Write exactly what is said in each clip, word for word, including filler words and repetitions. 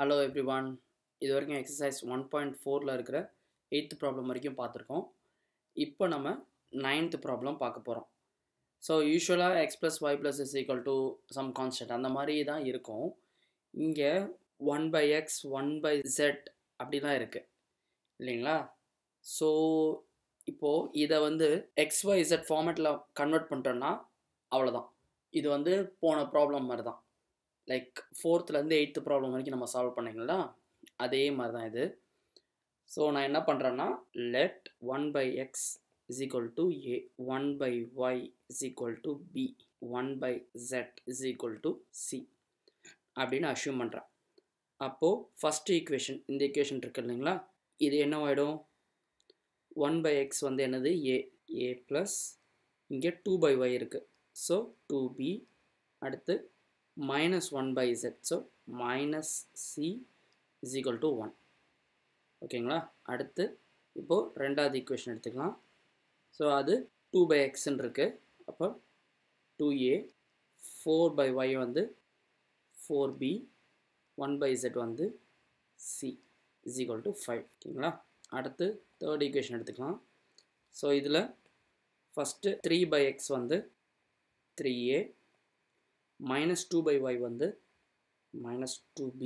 Hello everyone. இது வரைக்கும் exercise one point four ல இருக்கிற eighth problem வரைக்கும் பார்த்திருக்கோம். இப்போ நம்ம ninth problem பார்க்க போறோம். So usually x plus y plus is equal to some constant அந்த மாதிரி தான் இருக்கும். இங்க one by x one by z அப்படி தான் இருக்கு இல்லைங்களா? So இப்போ இதை வந்து xyz ஃபார்மேட்ல கன்வெர்ட் பண்ணிட்டோம்னா அவ்வளோதான். இது வந்து போன ப்ராப்ளம் மாதிரி தான். லைக் ஃபோர்த்துலேருந்து எயித்து ப்ராப்ளம் வரைக்கும் நம்ம சால்வ் பண்ணிங்களா, அதே மாதிரி தான் இது. ஸோ நான் என்ன பண்ணுறேன்னா, let one by x is equal to A, one by y is equal to B, one by z is equal to C அப்படின்னு அஷ்யூம் பண்ணுறேன். அப்போது ஃபஸ்ட்டு ஈக்குவேஷன், இந்த ஈக்குவேஷன் இருக்கு இல்லைங்களா, இது என்ன ஆகிடும்? ஒன் பை எக்ஸ் வந்து என்னது? ஏ. ஏ ப்ளஸ் இங்கே டூ பை ஒய் இருக்குது, ஸோ டூ பி. அடுத்து minus one by z, so minus c is equal to one. ஓகேங்களா? அடுத்து இப்போது ரெண்டாவது ஈக்குவேஷன் எடுத்துக்கலாம். ஸோ அது டூ by x இருக்கு, அப்போ two A, four by y வந்து four B, one by z வந்து c is equal to five. ஓகேங்களா? அடுத்து தேர்ட் ஈக்குவேஷன் எடுத்துக்கலாம். ஸோ இதில் ஃபஸ்ட்டு த்ரீ by x வந்து three A, minus two by y வந்து minus two b,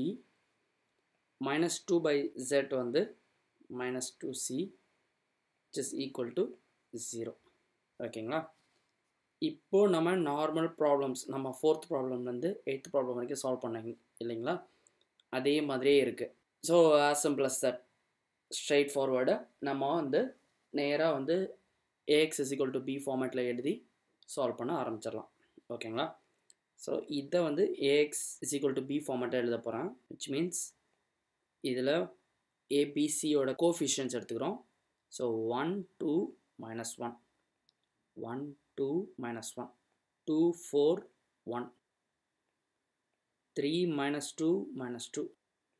minus two by z வந்து minus two c, which is equal to zero. ஓகேங்களா? இப்போ நம்ம நார்மல் ப்ராப்ளம்ஸ், நம்ம ஃபோர்த் ப்ராப்ளம்லேருந்து எயித்து ப்ராப்ளம் வரைக்கும் சால்வ் பண்ணாங்க இல்லைங்களா, அதே மாதிரியே இருக்குது. So as simple as that, straightforward நம்ம வந்து நேராக வந்து ax is equal to B ஃபார்மேட்டில் எழுதி சால்வ் பண்ண ஆரம்பிச்சிடலாம். ஓகேங்களா? ஸோ இதை வந்து ax is equal to B ஃபார்மேட்டாக எழுத போகிறேன். விச் மீன்ஸ் இதில் ஏபிசியோட கோஃபிஷியன்ஸ் எடுத்துக்கிறோம். So one two minus one, one two minus one, two four one, three minus two minus two,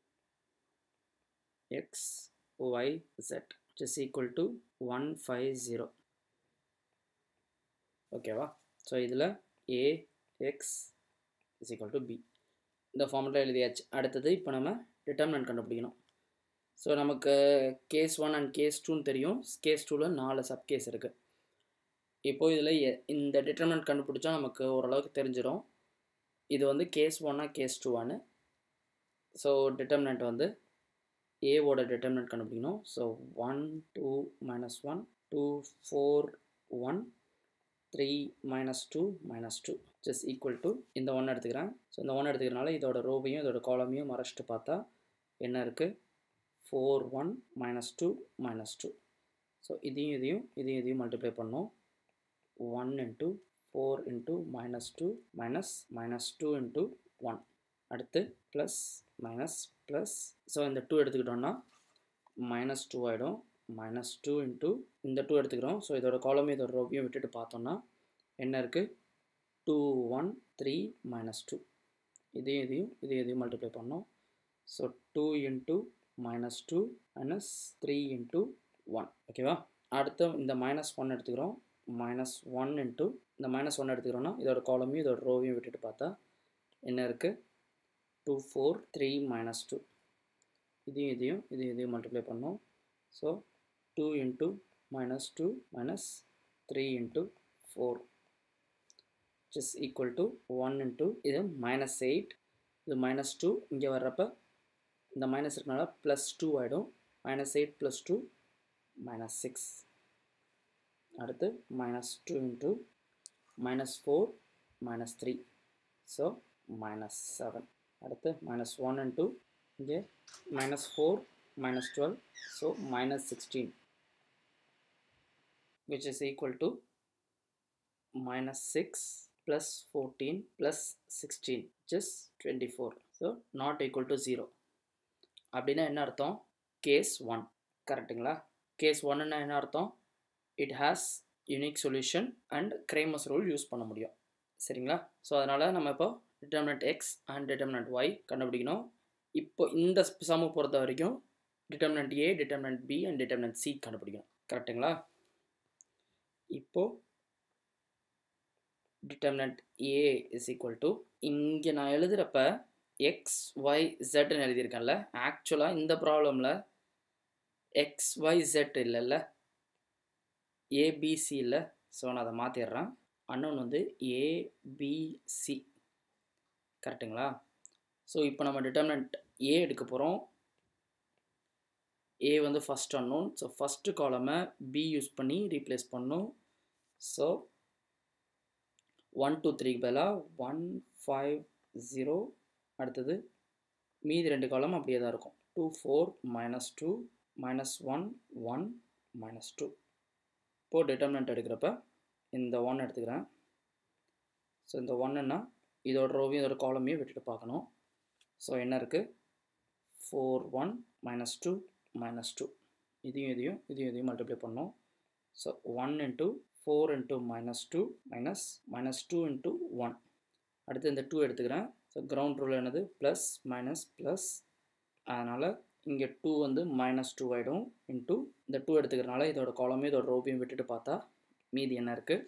x y z which is equal to one five zero. ஓகேவா? So இதில் A x is equal to B இந்த ஃபார்மெட்டில் எழுதியாச்சு. அடுத்தது இப்போ நம்ம determinant கண்டுபிடிக்கணும். So நமக்கு கேஸ் ஒன் அண்ட் கேஸ் டூன்னு தெரியும். கேஸ் டூவில் நாலு சப் கேஸ் இருக்குது. இப்போது இதில் இந்த டிட்டர்மினன்ட் கண்டுபிடிச்சா நமக்கு ஓரளவுக்கு தெரிஞ்சிடும் இது வந்து கேஸ் ஒன்னா கேஸ் டூவான்னு. ஸோ டிட்டர்மினன்ட் வந்து ஏவோட டிட்டர்மினன்ட் கண்டுபிடிக்கணும். So one two minus one, two four one, three minus two minus two just equal to இந்த ஒன்று எடுத்துக்கிறேன். ஸோ இந்த ஒன்று எடுத்துக்கிறனால இதோட ரோவையும் இதோட காலமையும் மறைச்சிட்டு பார்த்தா என்ன இருக்குது? Four one minus two minus two. So இதையும் இதையும் இதையும் இதையும் மல்டிப்ளை பண்ணோம். One into four into minus two minus minus two into one. அடுத்து ப்ளஸ் மைனஸ் ப்ளஸ். ஸோ இந்த டூ எடுத்துக்கிட்டோன்னா மைனஸ் டூ ஆகிடும். மைனஸ் டூ இன்ட்டு இந்த டூ எடுத்துக்கிறோம். ஸோ இதோட காலமையும் இதோட ரோவையும் விட்டுட்டு பார்த்தோன்னா என்ன இருக்குது? Two one three minus two. இதையும் இதையும் இதையும் இதையும் மல்டிப்ளை பண்ணோம். So two into minus two minus three into one. ஓகேவா? அடுத்து இந்த மைனஸ் ஒன் எடுத்துக்கிறோம். மைனஸ் ஒன் இன்ட்டு இந்த மைனஸ் ஒன் எடுத்துக்கிறோன்னா இதோட காலமையும் இதோட ரோவையும் விட்டுட்டு பார்த்தா என்ன இருக்குது? Two four three minus two. இதையும் இதையும் இதையும் இதையும் மல்டிப்ளை பண்ணோம். So two into minus two minus three into four which is equal to one into இது மைனஸ் எயிட், இது மைனஸ் டூ. இங்கே வர்றப்ப இந்த மைனஸ் இருக்கனால ப்ளஸ் டூ ஆகிடும். Minus eight plus two minus six. அடுத்து minus two into minus four minus three, so minus seven. அடுத்து minus one into இங்கே minus four minus twelve, so minus sixteen which is equal to minus six plus fourteen plus sixteen which is twenty-four. So not equal to zero. அப்படின்னா என்ன அர்த்தம்? Case one கரெக்டுங்களா? Case ஒன்னுன்னா என்ன அர்த்தம்? It has unique solution and Cramer's rule use பண்ண முடியும். சரிங்களா? ஸோ அதனால் நம்ம இப்போ determinant x and determinant y கண்டுபிடிக்கணும். இப்போ இந்த சம்மு பொறுத்த வரைக்கும் determinant A, determinant B and determinant C கண்டுபிடிக்கணும். கரெக்டுங்களா? இப்போது determinant A is equal to இங்கே நான் எழுதுகிறப்ப எக்ஸ் ஒய் ஜெட்னு எழுதியிருக்கேன்ல, ஆக்சுவலாக இந்த ப்ராப்ளமில் எக்ஸ் ஒய் ஜெட் இல்லைல்ல, ஏபிசி இல்லை. ஸோ நான் அதை மாற்றிடுறேன். அன்னோன் வந்து ஏபிசி, கரெக்டுங்களா? ஸோ இப்போ நம்ம டிட்டர்மினன்ட் ஏ எடுக்க போகிறோம். ஏ வந்து ஃபஸ்ட் அன்னோன். ஸோ ஃபஸ்ட்டு காலமை பி யூஸ் பண்ணி ரீப்ளேஸ் பண்ணணும். ஸோ ஒன் டூ த்ரீக்கு பதிலாக ஒன் ஃபைவ் ஜீரோ, அடுத்தது மீதி ரெண்டு காலம் அப்படியே தான் இருக்கும். Two four minus two minus one one minus two. இப்போது டிட்டர்மினன்ட் எடுக்கிறப்ப இந்த ஒன் எடுத்துக்கிறேன். ஸோ இந்த ஒன்றுன்னா இதோட ரோவையும் இதோட காலமையும் விட்டுட்டு பார்க்கணும். ஸோ என்ன இருக்குது? Four one minus two minus two. இதையும் இதையும் இதையும் இதையும் மல்டிப்ளை பண்ணோம். So one into four into minus two minus minus two into one. அடுத்து இந்த டூ எடுத்துக்கிறேன். ஸோ கிரவுண்ட் ரூல் என்னது? Plus minus plus. அதனால் இங்கே டூ வந்து மைனஸ் டூ ஆகிடும். இன்ட்டு இந்த டூ எடுத்துக்கிறனால இதோட காலமையும் இதோட ரோவையும் விட்டுட்டு பார்த்தா மீதி என்ன இருக்குது?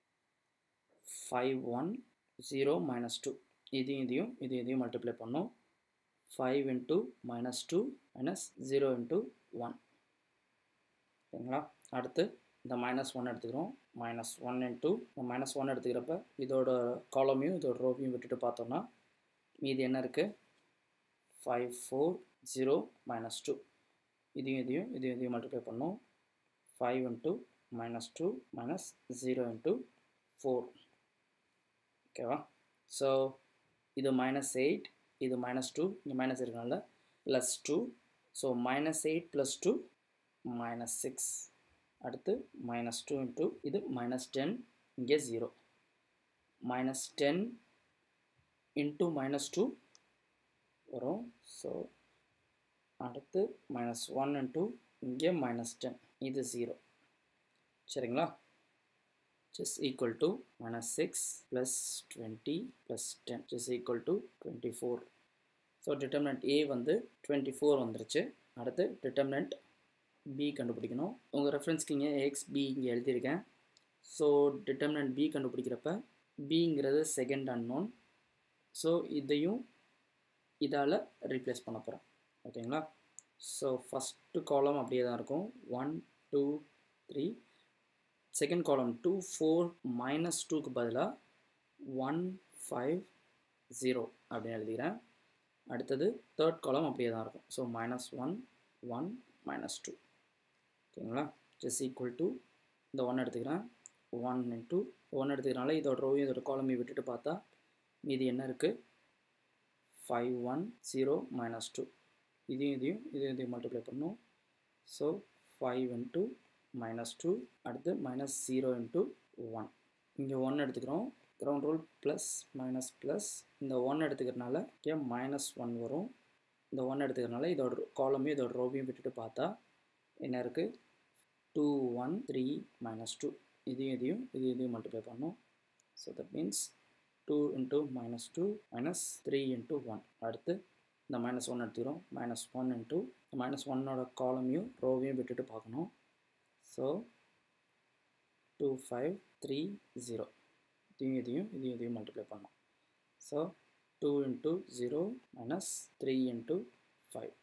Five one zero minus two. இதையும் இதையும் இதையும் இதையும் மல்டிப்ளை பண்ணோம். Five into minus two minus zero into one. சரிங்களா? அடுத்து இந்த மைனஸ் ஒன் எடுத்துக்கிறோம். மைனஸ் ஒன் இன்ட்டு இந்த மைனஸ் ஒன் எடுத்துக்கிறப்ப இதோட காலமையும் இதோட ரோவையும் விட்டுட்டு பார்த்தோம்னா மீதி என்ன இருக்குது? Five four zero minus two. இதையும் இதையும் இதையும் இதையும் மல்டிப்ளை பண்ணோம். Five into minus two minus zero into four. ஓகேவா? ஸோ இது மைனஸ் எயிட், இது மைனஸ் டூ, இங்கே மைனஸ் இருக்கனால plus two. So minus eight plus two minus six. அடுத்து மைனஸ் டூ இன்ட்டு இது மைனஸ் டென், இங்கே zero. Minus ten into minus two வரும். So அடுத்து மைனஸ் ஒன் இன்ட்டு இங்கே மைனஸ் டென், இது ஜீரோ. சரிங்களா? which is equal to minus six plus twenty plus ten which is equal to twenty-four. So determinant A வந்து twenty-four வந்துருச்சு. அடுத்து determinant B கண்டுபிடிக்கணும். உங்கள் ரெஃபரன்ஸ்க்கு இங்கே எக்ஸ் பி இங்கே எழுதியிருக்கேன். ஸோ determinant B கண்டுபிடிக்கிறப்ப Bங்கிறது செகண்ட் அன்னோன். ஸோ இதையும் இதால் ரீப்ளேஸ் பண்ண போகிறோம். ஓகேங்களா? ஸோ ஃபஸ்ட்டு காலம் அப்படியே தான் இருக்கும். One two three. Second column two four minus டூக்கு பதிலாக ஒன் ஃபைவ் ஜீரோ அப்படின்னு எழுதிக்கிறேன். அடுத்தது தேர்ட் காலம் அப்படியே தான் இருக்கும். So minus one one minus two. ஓகேங்களா? ஜஸ் ஈக்குவல் டு இந்த ஒன் எடுத்துக்கிறேன். ஒன் இன்ட்டு ஒன் எடுத்துக்கிறனால இதோட ரோவையும் இதோட காலமையும் விட்டுட்டு பார்த்தா மீதி என்ன இருக்குது? Five one zero minus two. இதையும் இதையும் இதையும் இதையும் மல்டிப்ளை பண்ணணும். So five into minus two, அடுத்து மைனஸ் ஜீரோ இன்ட்டு ஒன். இங்கே ஒன் எடுத்துக்கிறோம். Ground rule plus minus plus. இந்த ஒன் எடுத்துக்கிறனால இங்கே மைனஸ் ஒன் வரும். இந்த ஒன் எடுத்துக்கிறனால இதோட காலமையும் இதோட ரோவையும் விட்டுட்டு பார்த்தா என்ன இருக்குது? Two one three minus two. இதையும் இதையும் இதையும் இதையும் மல்டிப்ளை பண்ணோம். So that means two into minus two minus three into one. அடுத்து இந்த மைனஸ் ஒன் எடுத்துக்கிறோம். மைனஸ் ஒன் இன்ட்டு மைனஸ் ஒன்னோட காலமையும் ரோவையும் விட்டுட்டு பார்க்கணும். So two five three zero. இதையும் இதையும் இதையும் இதையும் மல்டிப்ளை பண்ணோம். So two into zero minus three into five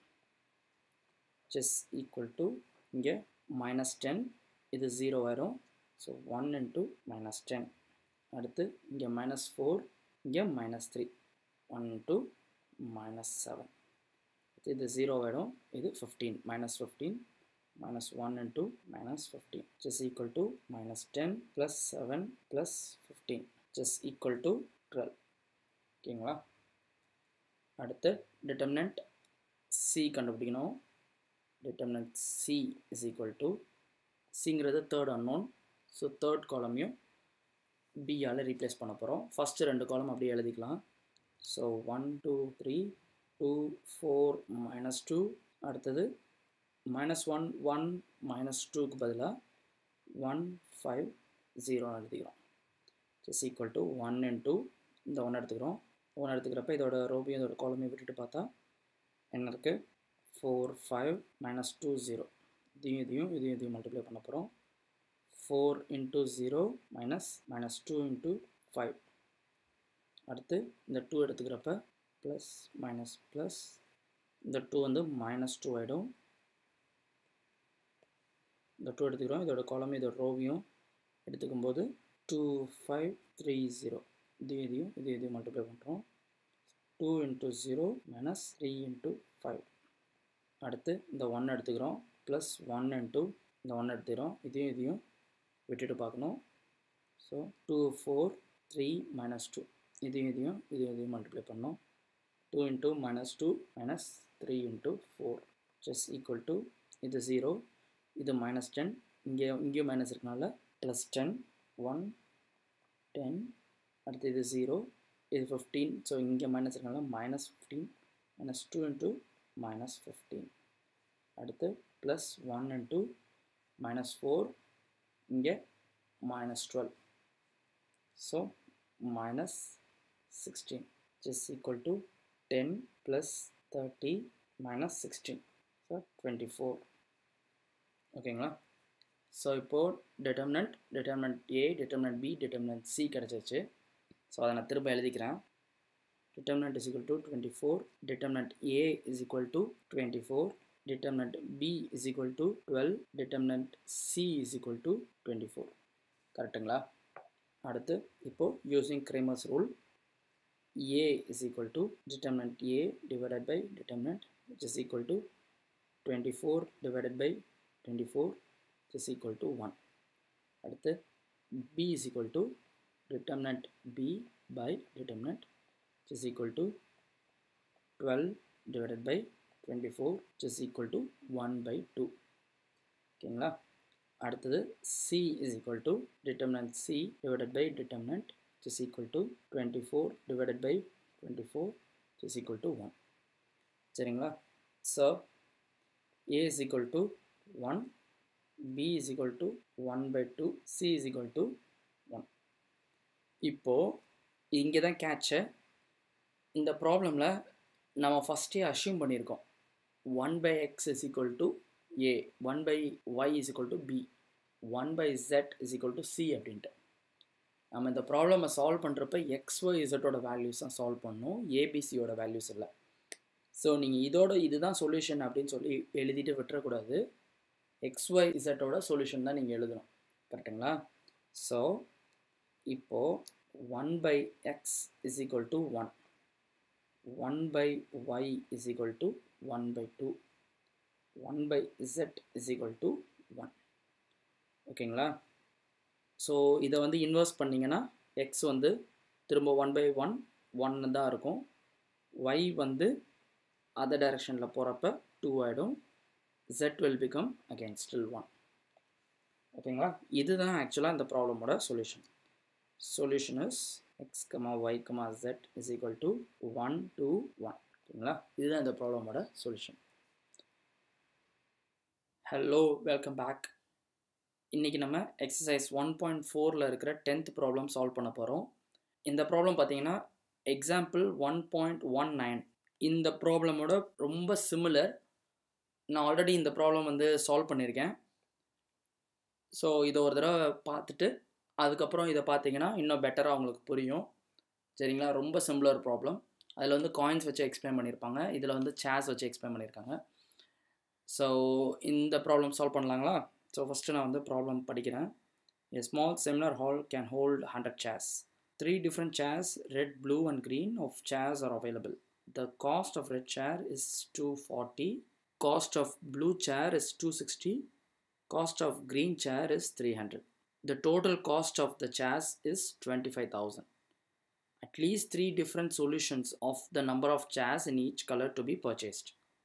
just equal to இங்கே மைனஸ் டென், இது ஜீரோ வரும். So one into minus ten. அடுத்து இங்கே மைனஸ் ஃபோர், இங்கே minus three. One into minus seven. இது ஜீரோ ஆகிடும். இது fifteen, minus fifteen minus one into minus fifteen which is equal to minus ten plus seven plus fifteen which is equal to twelve. ஓகேங்களா? அடுத்து determinant C கண்டுபிடிக்கணும். determinant C is equal to Cங்கிறது third unknown. So third காலமையும் B ஆல் replace பண்ண போகிறோம். First ரெண்டு காலம் அப்படியே எழுதிக்கலாம். So one two three two four minus two. அடுத்தது மைனஸ் ஒன் ஒன் மைனஸ் டூக்கு பதிலாக ஒன் ஃபைவ் ஜீரோ எழுதிக்கிறோம். Is equal to one into இந்த ஒன் எடுத்துக்கிறோம். ஒன் எடுத்துக்கிறப்ப இதோட ரோபையும் இதோட காலமையும் விட்டுட்டு பார்த்தா என்ன இருக்குது? Four five minus two zero. இதையும் இதையும் இதையும் இதையும் மல்டிப்ளை பண்ண போகிறோம். Four into zero minus minus two into five. அடுத்து இந்த டூ எடுத்துக்கிறப்ப plus minus plus இந்த two வந்து minus two ஆயிடும். இந்த two எடுத்துக்கிறோம், இதோட காலம் இதோட ரோவையும் எடுத்துக்கும்போது two five three zero இது எதையும் இது எதையும் மல்டிப்ளை பண்ணுறோம். two into zero minus three into five. அடுத்து இந்த one எடுத்துக்கிறோம், plus one into இந்த one எடுத்துக்கிறோம், இதையும் இதையும் விட்டுட்டு பார்க்கணும். So two four three minus two இதையும் இதையும் இதையும் இதையும் மல்டிப்ளை பண்ணோம். two into minus two minus three into four which is equal to இது zero, இது minus ten, இங்கே இங்கேயும் மைனஸ் இருக்கனால plus ten, one, ten, அடுத்து இது zero, இது fifteen, ஸோ இங்கே மைனஸ் இருக்கனால minus fifteen, minus two into minus fifteen, அடுத்து plus one into minus four, இங்கே minus twelve, so minus sixteen which is equal to ten plus thirty minus sixteen, so twenty-four. ஓகேங்களா? So இப்போது determinant determinant A, determinant B, determinant C கிடச்சிருச்சு. So அதை நான் திரும்ப எழுதிக்கிறேன். determinant is equal to twenty-four, determinant A is equal to twenty-four, determinant B is equal to twelve, determinant C is equal to twenty-four. கரெக்டுங்களா? அடுத்து இப்போது using Cramer's rule, A is equal to determinant A divided by determinant which is equal to twenty-four divided by twenty-four which is equal to one. அடுத்து B is equal to determinant B by determinant which is equal to twelve divided by twenty-four which is equal to one by two. ஓகேங்களா? அடுத்தது C is equal to determinant C divided by determinant which is equal to twenty-four divided by twenty-four which is equal to one. சரிங்களா? So A is equal to one, B is equal to one by two, C is equal to one. இப்போது இங்கே தான் catch. இந்த ப்ராப்ளமில் நம்ம ஃபஸ்ட்டே assume பண்ணியிருக்கோம் one by x is equal to A, one by y is equal to B, one by z is equal to C அப்படின்ட்டு. நம்ம இந்த ப்ராப்ளமை சால்வ் பண்ணுறப்ப எக்ஸ் ஒய் இசட்டோட வேல்யூஸ் தான் சால்வ் பண்ணணும், ஏபிசியோட வேல்யூஸ் இல்லை. ஸோ நீங்கள் இதோட இதுதான் சொல்யூஷன் அப்படின்னு சொல்லி எழுதிட்டு விட்டுறக்கூடாது. எக்ஸ் ஒய் இசட்டோட சொல்யூஷன் தான் நீங்கள் எழுதணும். கரெக்டுங்களா? ஸோ இப்போது one by x is equal to one, one by y is equal to one by two, one by z is equal to one. ஓகேங்களா? ஸோ இதை வந்து இன்வெர்ஸ் பண்ணிங்கன்னா எக்ஸ் வந்து திரும்ப ஒன் பை ஒன் ஒன்று தான் இருக்கும், ஒய் வந்து அதர் டைரக்ஷனில் போகிறப்ப டூ ஆகிடும், z will become again still one. ஓகேங்களா? இதுதான் ஆக்சுவலாக இந்த ப்ராப்ளமோட solution. Solution is x comma y comma z is equal to one two one. ஓகேங்களா? இதுதான் இந்த ப்ராப்ளமோட சொல்யூஷன். Hello, welcome back. இன்றைக்கி நம்ம எக்ஸசைஸ் ஒன் பாயிண்ட் ஃபோரில் இருக்கிற டென்த் ப்ராப்ளம் சால்வ் பண்ண போகிறோம். இந்த ப்ராப்ளம் பார்த்தீங்கன்னா example one point one nine. இந்த ப்ராப்ளமோட ரொம்ப சிமிலர். நான் ஆல்ரெடி இந்த ப்ராப்ளம் வந்து சால்வ் பண்ணியிருக்கேன். ஸோ இதை ஒரு தடவை பார்த்துட்டு அதுக்கப்புறம் இதை பார்த்தீங்கன்னா இன்னும் பெட்டராக உங்களுக்கு புரியும். சரிங்களா? ரொம்ப சிமிலர் ப்ராப்ளம். அதில் வந்து காயின்ஸ் வச்சு எக்ஸ்பிளைன் பண்ணியிருப்பாங்க, இதில் வந்து சேர்ஸ் வச்சு எக்ஸ்பிளைன் பண்ணியிருக்காங்க. ஸோ இந்த ப்ராப்ளம் சால்வ் பண்ணலாங்களா? ஸோ ஃபஸ்ட்டு நான் வந்து ப்ராப்ளம் படிக்கிறேன். A small seminar hall can hold one hundred chairs. Three different chairs, red, blue and green of chairs are available. The cost of red chair is two hundred forty. Cost of blue chair is two hundred sixty. Cost of green chair is three hundred. The total cost of the chairs is twenty-five thousand. At least three different solutions of the number of chairs in each color to be purchased.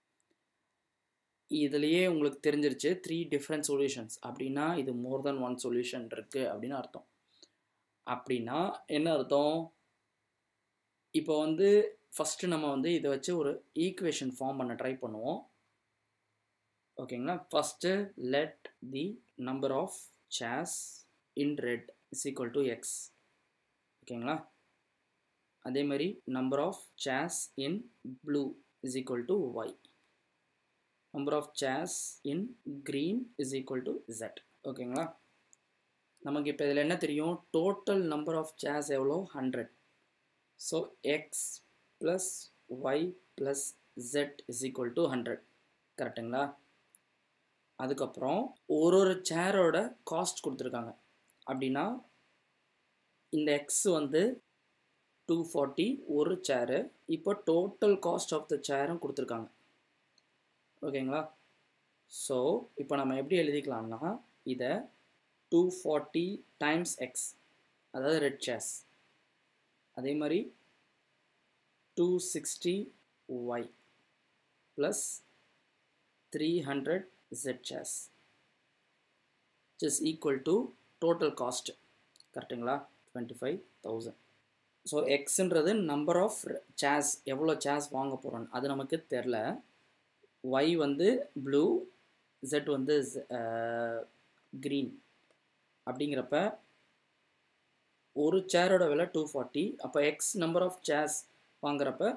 இதுலேயே உங்களுக்கு தெரிஞ்சிருச்சு three different solutions அப்படின்னா இது மோர் தென் one solution இருக்குது அப்படின்னு அர்த்தம். அப்படின்னா என்ன அர்த்தம்? இப்போ வந்து ஃபஸ்ட்டு நம்ம வந்து இதை வச்சு ஒரு ஈக்குவேஷன் ஃபார்ம் பண்ண ட்ரை பண்ணுவோம். ஓகேங்களா? First let the number of chairs in red is equal to x. ஓகேங்களா? அதே மாதிரி number of chairs in blue is equal to y. number of chairs in green is equal to z. ஓகேங்களா? நமக்கு இப்போ இதில் என்ன தெரியும்? டோட்டல் நம்பர் ஆஃப் சேர்ஸ் எவ்வளோ? Hundred. So x plus y plus z is equal to one hundred. கரெக்டுங்களா? அதுக்கப்புறம் ஒரு ஒரு சேரோட காஸ்ட் கொடுத்துருக்காங்க. அப்படின்னா இந்த x வந்து டூ ஃபார்ட்டி ஒரு சேரு. இப்போ டோட்டல் காஸ்ட் ஆஃப் த சேரும் கொடுத்துருக்காங்க. ஓகேங்களா? ஸோ இப்போ நம்ம எப்படி எழுதிக்கலாம்னா இதை டூ ஃபார்ட்டி டைம்ஸ் எக்ஸ், அதாவது ரெட் சேர்ஸ், அதே மாதிரி two sixty y plus three hundred z chairs is equal to total cost. கரெக்டுங்களா? Twenty five thousand. ஸோ எக்ஸுன்றது நம்பர் ஆஃப் சேர்ஸ், எவ்வளோ சேர்ஸ் வாங்க போகிறோன்னு அது நமக்கு தெரில. ஒய் வந்து ப்ளூ, ஜெட் வந்து க்ரீன். அப்படிங்கிறப்ப ஒரு சேரோட விலை டூ ஃபார்ட்டி. அப்போ எக்ஸ் நம்பர் ஆஃப் சேர்ஸ் வாங்குறப்ப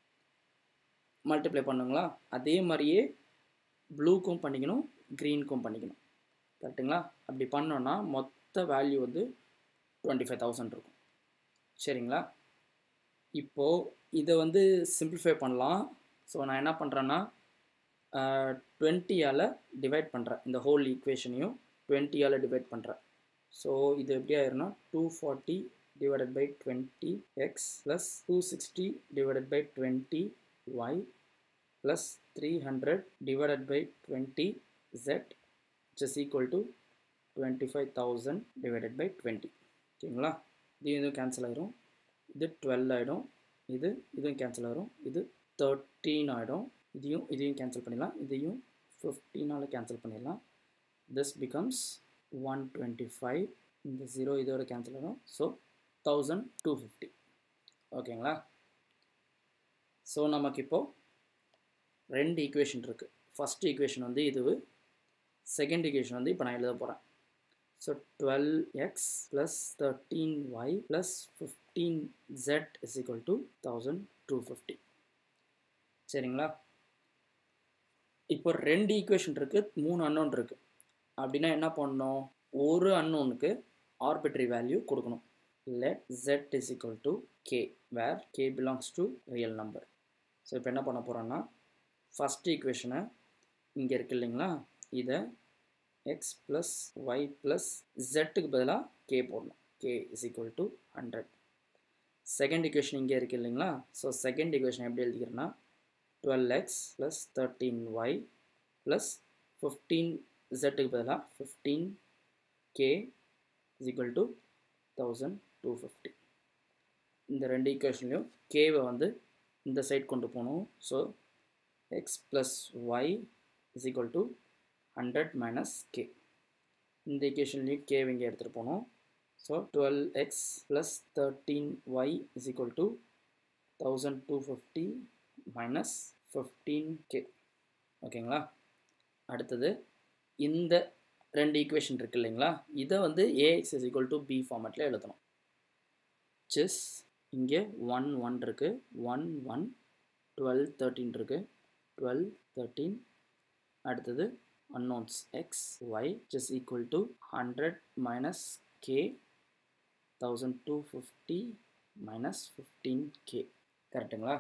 மல்டிப்ளை பண்ணுங்களா? அதே மாதிரியே ப்ளூக்கும் பண்ணிக்கணும், க்ரீனுக்கும் பண்ணிக்கணும். கரெக்டுங்களா? அப்படி பண்ணோன்னா மொத்த வேல்யூ வந்து டுவெண்ட்டி ஃபைவ் தௌசண்ட் இருக்கும். சரிங்களா? இப்போது இதை வந்து சிம்பிளிஃபை பண்ணலாம். ஸோ நான் என்ன பண்ணுறேன்னா டுவெண்ட்டியால் டிவைட் பண்ணுறேன். இந்த ஹோல் ஈக்குவேஷனையும் டுவெண்ட்டியால் டிவைட் பண்ணுறேன். ஸோ இது எப்படி ஆயிரும்னா two forty divided by twenty x plus two sixty divided by twenty y plus three hundred divided by twenty z is equal to twenty five thousand divided by twenty. ஓகேங்களா? இது இதுவும் cancel ஆகிடும், இது twelve ஆகிடும், இது இதுவும் cancel ஆகிடும், இது தேர்ட்டீன் ஆகிடும், இதையும் இதையும் கேன்சல் பண்ணிடலாம், இதையும் ஃபிஃப்டீனால் கேன்சல் பண்ணிடலாம். This becomes one twenty five. இந்த ஜீரோ இதோட கேன்சல் ஆகிடும். So thousand two fifty. ஓகேங்களா? ஸோ நமக்கு இப்போது ரெண்டு ஈக்குவேஷன் இருக்குது. ஃபஸ்ட் ஈக்குவேஷன் வந்து இது, செகண்ட் ஈக்குவேஷன் வந்து இப்போ நான் எழுத போகிறேன். So twelve x plus thirteen y plus fifteen z is equal to one thousand two hundred fifty. சரிங்களா? இப்போ ரெண்டு ஈக்குவேஷன் இருக்குது, மூணு அன்னோன் இருக்குது. அப்படின்னா என்ன பண்ணணும்? ஒரு அன்னோனுக்கு ஆர்பிட்ரரி வேல்யூ கொடுக்கணும். let z is equal to k where k belongs to real number. So இப்போ என்ன பண்ண போகிறோன்னா ஃபஸ்ட் ஈக்குவேஷனை இங்கே இருக்கு இல்லைங்களா, இதை x plus y plus zக்கு பதிலாக k போடணும். k is equal to one hundred. Second equation இங்கே இருக்கு இல்லைங்களா, ஸோ செகண்ட் ஈக்குவேஷன் எப்படி எழுதிக்கிறேன்னா twelve x plus thirteen y plus fifteen ஜெட்டுக்கு பதிலாக fifteen k is equal to thousand two fifty. இந்த ரெண்டு ஈக்குவேஷன்லையும் கேவை வந்து இந்த சைட் கொண்டு போகணும். So x plus y is equal to hundred minus k. இந்த ஈக்குவேஷன்லையும் கே இங்கே எடுத்துகிட்டு போகணும். So twelve x plus thirteen y is equal to thousand two fifty minus fifteen K. ஓகேங்களா? அடுத்தது இந்த ரெண்டு ஈக்குவேஷன் இருக்குது இல்லைங்களா, இதை வந்து ax is equal to B ஃபார்மேட்டில் எழுதணும். செஸ் இங்கே ஒன் ஒன் இருக்குது, ஒன் ஒன் டுவெல் தேர்ட்டீன் இருக்குது, டுவெல் தேர்ட்டீன். அடுத்தது unknowns x y which is equal to one hundred minus k, one thousand two hundred fifty minus fifteen k. கரெக்டுங்களா?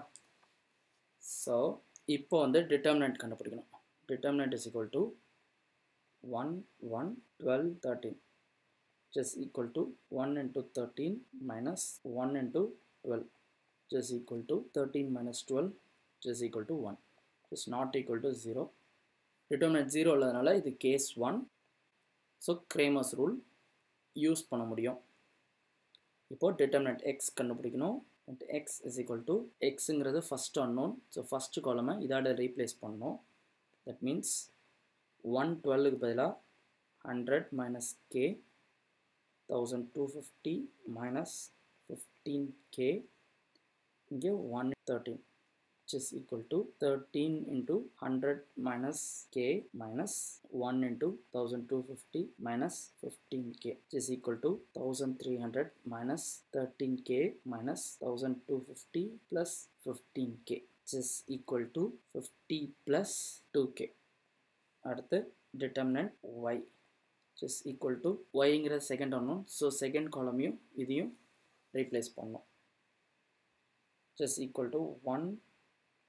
So இப்போ வந்து டிட்டர்மினன்ட் கண்டுபிடிக்கணும். Determinant is equal to one one twelve thirteen which is equal to one into thirteen minus one into twelve which is equal to thirteen minus twelve which is equal to one. It is not equal to zero. Determinant zero இல்லாதனால இது case one. So Cramer's rule use பண்ண முடியும். இப்போது determinant x கண்டுபிடிக்கணும். X is equal to எக்ஸுங்கிறது first unknown. So first காலமை இதோட replace பண்ணணும். தட் மீன்ஸ் ஒன் டுவெல்லுக்கு பதிலாக hundred minus k, thousand two fifty minus fifteen k, இங்கே one thirteen which is equal to thirteen into one hundred minus k minus one into one thousand two hundred fifty minus fifteen k which is equal to one thousand three hundred minus thirteen k minus one thousand two hundred fifty plus fifteen k which is equal to fifty plus two k. அடுத்து determinant y which is equal to yங்கிற second unknown. So second column இதையும் replace பண்ணோம். which is equal to one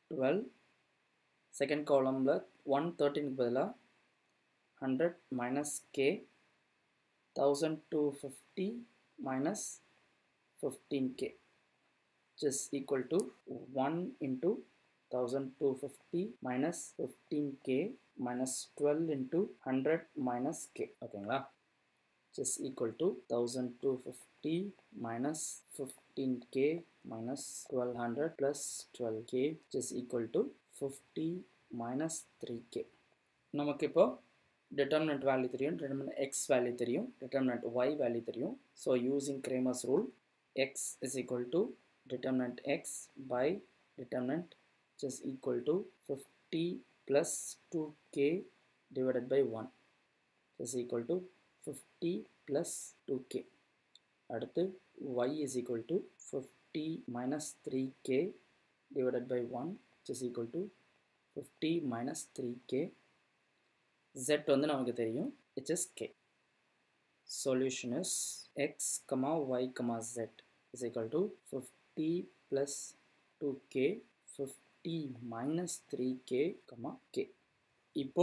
twelve. Second column one thirteen பதிலா one hundred minus k, one thousand two hundred fifty minus fifteen k, which is equal to one into one thousand two hundred fifty minus fifteen k minus twelve into one hundred minus k. ஓகேங்களா, which is equal to one thousand two hundred fifty minus fifteen k minus twelve hundred plus twelve k, which is equal to fifty minus three k. நமக்கு இப்போ determinant value தெரியும், determinant x value தெரியும், determinant y value தெரியும். So using Cramer's rule, x is equal to determinant x by determinant, which is equal to fifty plus two k divided by one, which is equal to fifty plus two k. அடுத்து y is equal to fifty minus three k divided by one, which is equal to fifty minus three k. Z வந்து நமக்கு தெரியும், which is k. Solution is x comma y comma z is equal to fifty plus two k, fifty minus three k comma k. இப்போ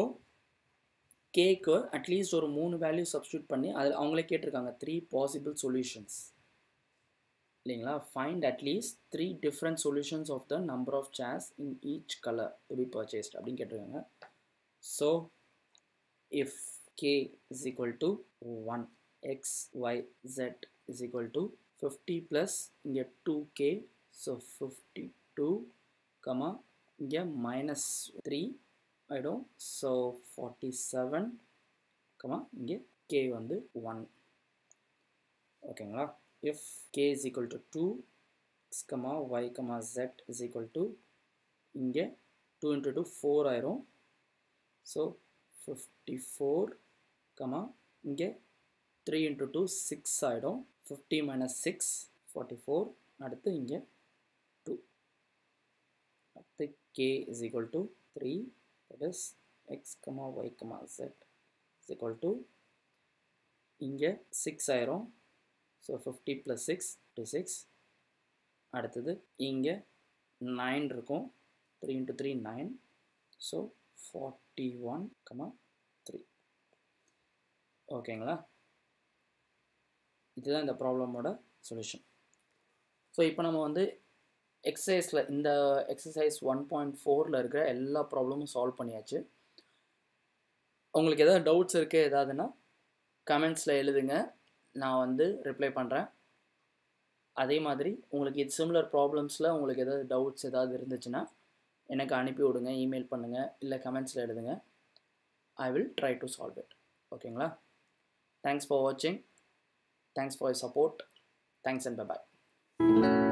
k க்கு at least ஒரு மூணு value substitute பண்ணி அதில் அவங்களே கேட்டிருக்காங்க த்ரீ பாசிபிள் சொல்யூஷன்ஸ் இல்லைங்களா. Find at least three different solutions of the number of chairs in each colour to be purchased அப்படின்னு கேட்டிருக்காங்க. So if k is equal to one, x, y, z is equal to fifty plus இங்கே two k, so fifty-two, comma இங்கே minus three ஆயிடும், so forty-seven, comma இங்கே k வந்து one. ஓகேங்களா. if k is equal to two, x, comma y, comma z is equal to இங்கே two into two four ஆயிரும், so fifty-four, comma இங்கே three into two six ஆயிடும், fifty minus six forty-four. அடுத்து இங்கே two, அடுத்து k is equal to three, that is x, comma y, comma z is equal to இங்கே six ஆயிரும், so fifty plus six fifty-six. அடுத்தது இங்கே nine இருக்கும், three into three nine, so forty-one, three. ஓகேங்களா, இதுதான் இந்த ப்ராப்ளமோட சொல்யூஷன். ஸோ இப்போ நம்ம வந்து எக்ஸசைஸில் இந்த எக்ஸசைஸ் ஒன் பாயிண்ட் ஃபோரில் இருக்கிற எல்லா ப்ராப்ளமும் சால்வ் பண்ணியாச்சு. உங்களுக்கு எதாவது டவுட்ஸ் இருக்குது ஏதாவதுன்னா கமெண்ட்ஸில் எழுதுங்க, நான் வந்து ரிப்ளை பண்ணுறேன். அதே மாதிரி உங்களுக்கு இது சிமிலர் ப்ராப்ளம்ஸில் உங்களுக்கு எதாவது டவுட்ஸ் ஏதாவது இருந்துச்சுன்னா எனக்கு அனுப்பி விடுங்க, இமெயில் பண்ணுங்கள், இல்லை கமெண்ட்ஸில் எழுதுங்க. I will try to solve it. ஓகேங்களா. Thanks for watching. Thanks for your support. Thanks and bye bye.